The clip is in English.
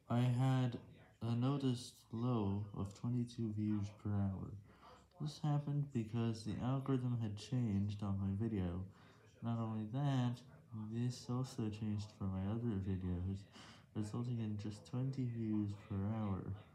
I had a noticed low of 22 views per hour. This happened because the algorithm had changed on my video. Not only that, this also changed for my other videos, resulting in just 20 views per hour.